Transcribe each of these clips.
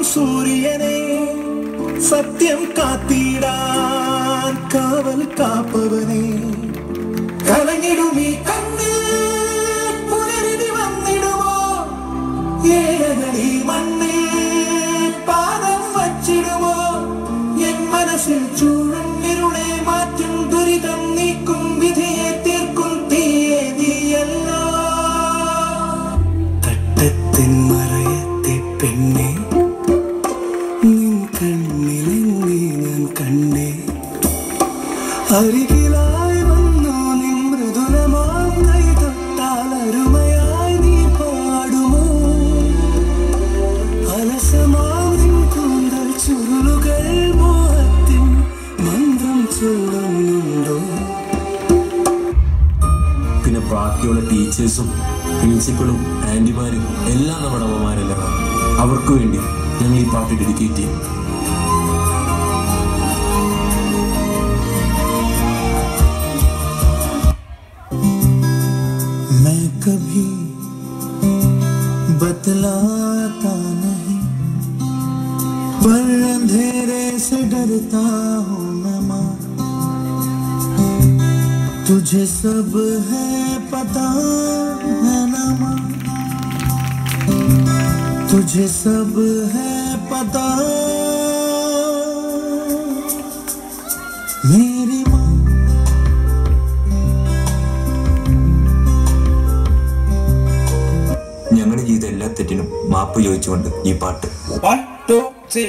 സൂര്യനെ സത്യം കാത്തിടാൻ കാവൽ കാപ്പവനെ കലങ്ങിടുമീ കണ്ണിൽ പുലരിതി വന്നിടുമോ ഏഴകളി മണ്ണിൽ പാദം വച്ചിടുമോ എൻ മനസ്സിൽ ചൂഴും ഇരുളെ മാറ്റും ദുരിതം നീക്കും വിധിയെ തീർക്കും തീയെ നീയല്ലോ തട്ടത്തിൻ മറയത്തെ പെണ്ണെ നിൻ കണ്ണിലെന്നെ ഞാൻ കണ്ടേ അരികിലായി വന്നു നിൻ മൃദുലമാം കൈ തൊട്ടാൽ അരുമയായി നീ പാടുമോ അലസമാം നിൻ കൂന്തൽ ചുരുളുകൾ മോഹത്തിൻ മന്ത്രം ചൊല്ലുന്നുണ്ടോ പിന്നെ ബാക്കിയുള്ള ടീച്ചേഴ്സും പ്രിൻസിപ്പളും ആൻറ്റിമാരും എല്ലാം നമ്മുടെ അമ്മമാരല്ല അവർക്ക് വേണ്ടി ഞങ്ങൾ ഈ പാട്ട് ഡെഡിക്കേറ്റ് ചെയ്യും मैं कभी बतलाता नहीं पर अंधेरे से डरता हूँ मैं माँ तुझे सब है पता है ना माँ तुझे सब है पता मेरी माँ ഞങ്ങൾ ചെയ്ത എല്ലാ തെറ്റിനും മാപ്പ് ചോദിച്ചുകൊണ്ട് ഈ പാട്ട് 1 2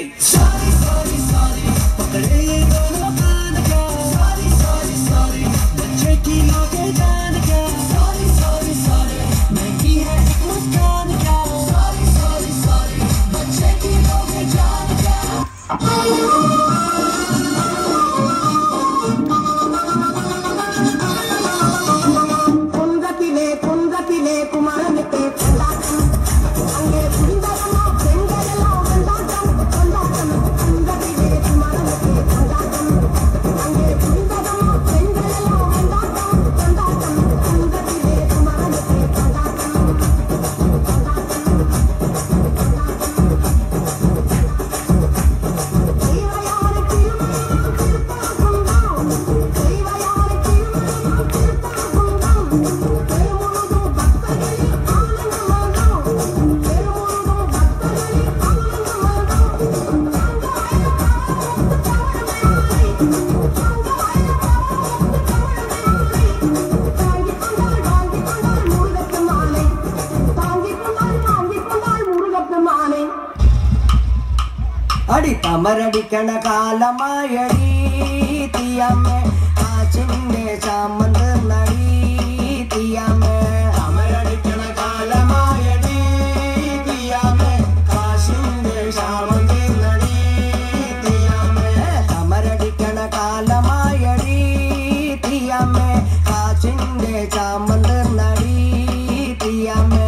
അടി തമരടിക്കണ കാലമായടി തീയമ്മേ കാച്ചിന്റെ ചാമന്ത് നടി തീയമ്മേ തമരടിക്കണ കാലമായടി തീയമ്മേ കാച്ചിന്റെ ചാമന്ത് നടി തീയമ്മേ തമരടിക്കണ കാലമായടി തീയമ്മേ കാച്ചിന്റെ ചാമന്ത് നടി തീയമ്മേ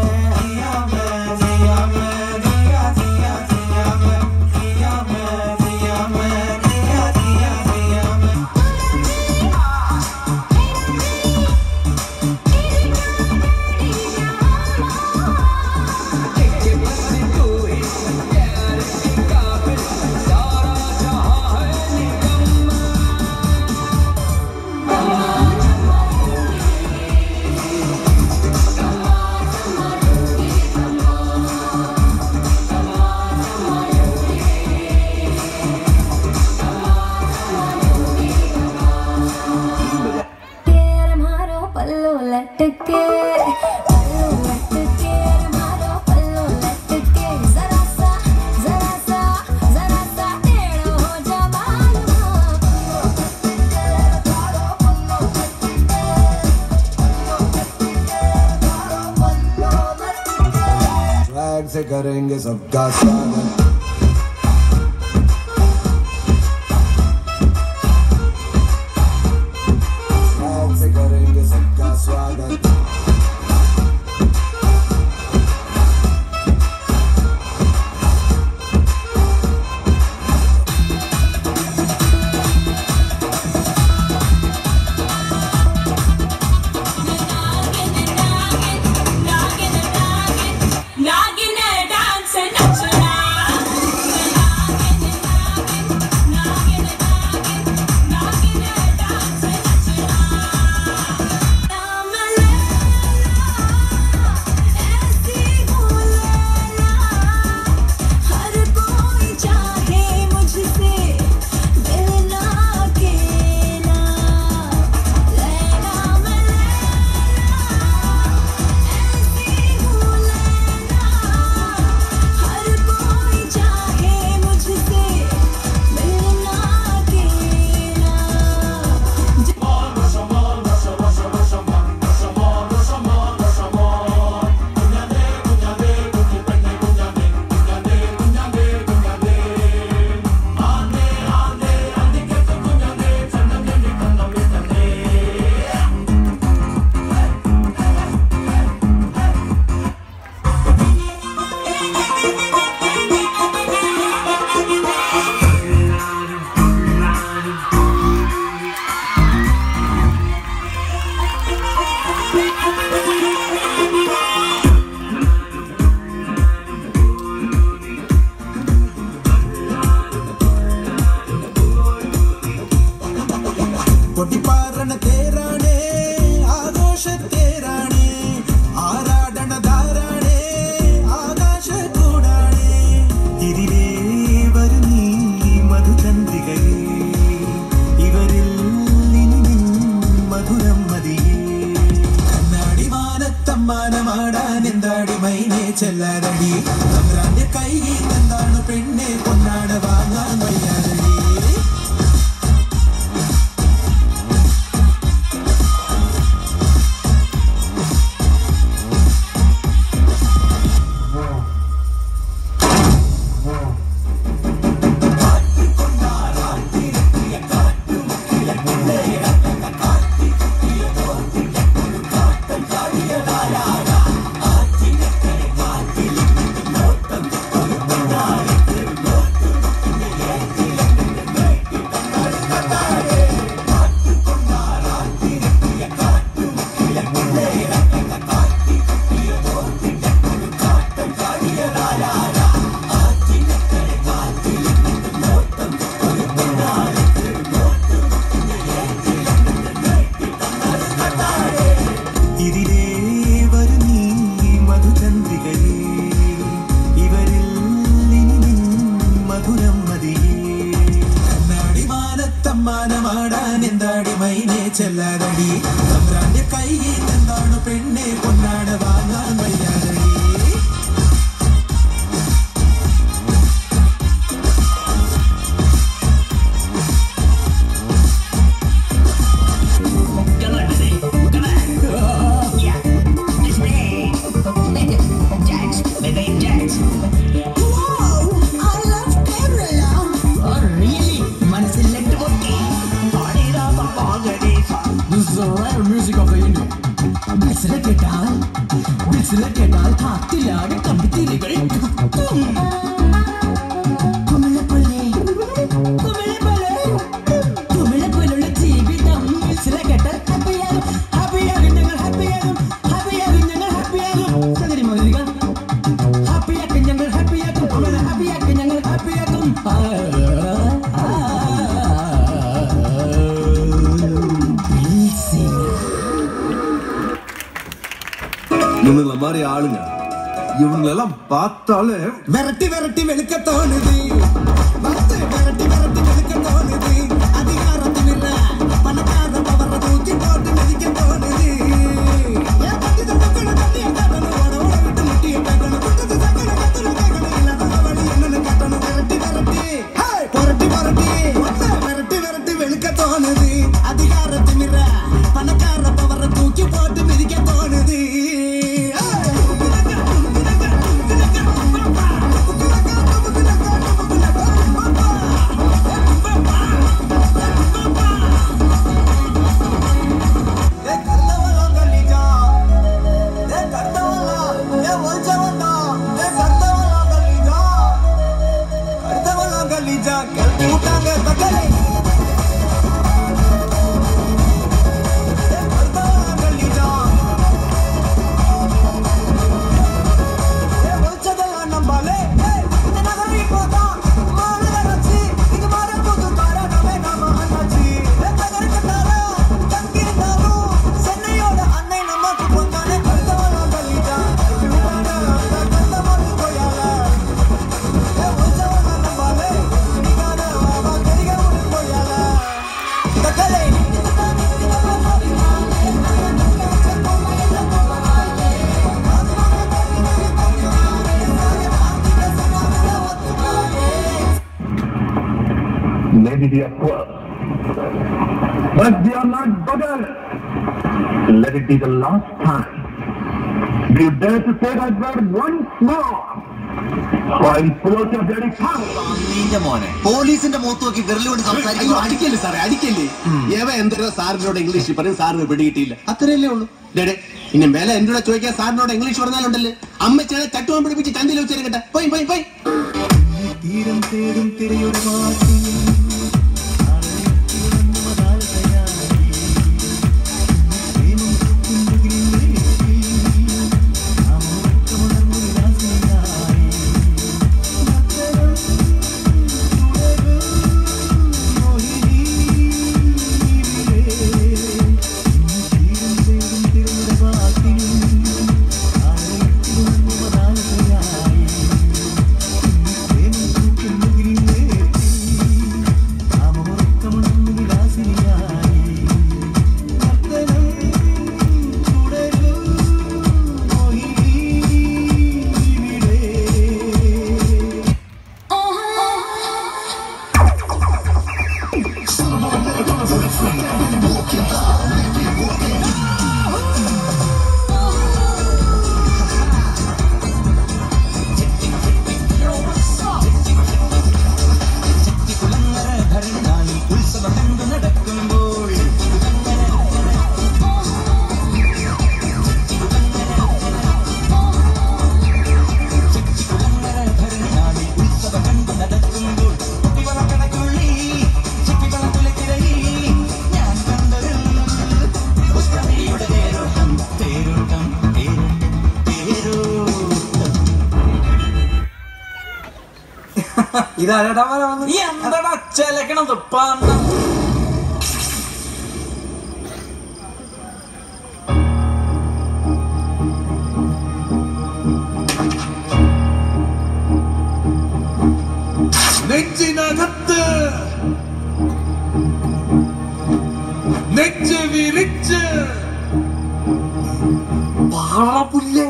से करेंगे सबका स्वागत से करेंगे सबका स्वागत Nagging dance and ചെല്ലാരടി തമ്പ്രാന്റെ കയ്യിൽ എന്താണ് പെണ്ണെ പൊന്നാട വാങ്ങാൻ വയ്യാരടി എന്താടി മൈനെ ചെല്ലാരടി തമ്പ്രാന്റെ കയ്യിൽ എന്താണ് പെണ്ണെ പൊന്നാട വാങ്ങാൻ വയ്യാരടി Music of the Indian. Bisleketaal, haathilaade kambithiligare. Kumile jeevitham bisleketaal happy agum njangal happy agum. Sagari magaliga happy agum njangal happy agum. Amala happy agum njangal happy agum. இவங்கள மாதிரி ஆளுங்க இவங்களெல்லாம் பார்த்தாலே விரட்டி விரட்டி வெளுக்க தோணுது விரட்டி விரட்டி வெளுக்க தோணுது அதிகாரத்தில் இல்ல பணக்கார பவர தூக்கி போட்டு நதிக்க தோணுது விட்டு முட்டிய பேக்கணும் விட்டது சக்கன கத்தணும் கேட்கணும் இல்லாத வழி என்னன்னு கட்டணும் விரட்டி விரட்டி விரட்டி விரட்டி வெளுக்க தோணுது அதிகாரத்தில் இல்ல பணக்கார பவர தூக்கி போட்டு மிதிக்க தோணுது Maybe they are poor, but they are not beggars. Let it be the last time. Do you dare to say that word once more? I'll pull out your bloody tongue. പോലീസിന്റെ മുഖത്ത് നോക്കി വിരലുകൊണ്ട് സംസാരിക്കുന്നു. അടിക്കല്ലേ സാറേ, അടിക്കല്ലേ. ഏവ എന്തൊക്കെ സാറിനോട് ഇംഗ്ലീഷ് പറയും, സാറിന് പിടികിട്ടിയില്ല, അത്രയല്ലേ ഉള്ളൂ. ഡേടെ ഇനി മേലെ എന്റെ കൂടെ ചോദിക്കാൻ സാറിനോട് ഇംഗ്ലീഷ് പറഞ്ഞാലുണ്ടല്ലേ അമ്മച്ചേനെ തട്ടുവാൻ പിടിപ്പിച്ച് ചന്തിയിൽ വെച്ചേരട്ടെ. പോയി തീരം തേടും തിരയുടെ വാക്കി ഇതാരടാ എന്താടാ ചെലക്കണത് പന്ന നെഞ്ചിനകത്ത് നെഞ്ച് വിരിച്ച് പാളപുല്ലേ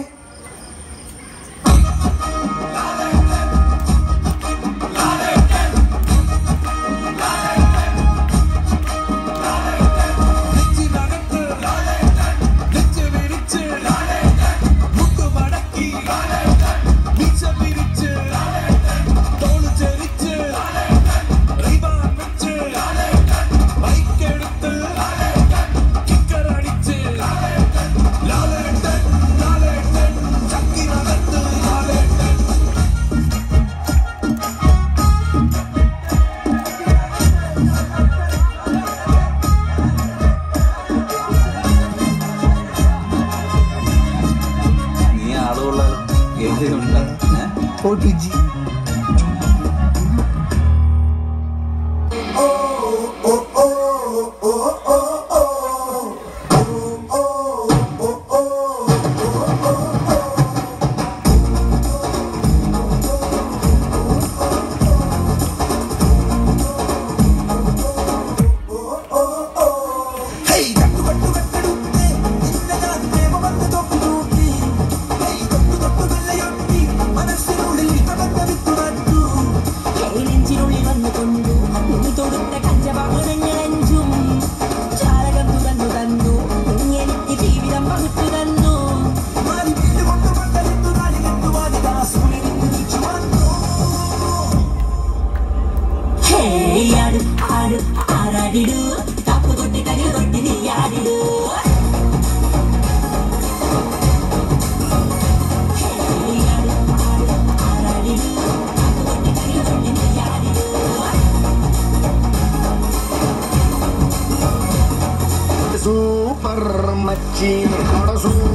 Super machine,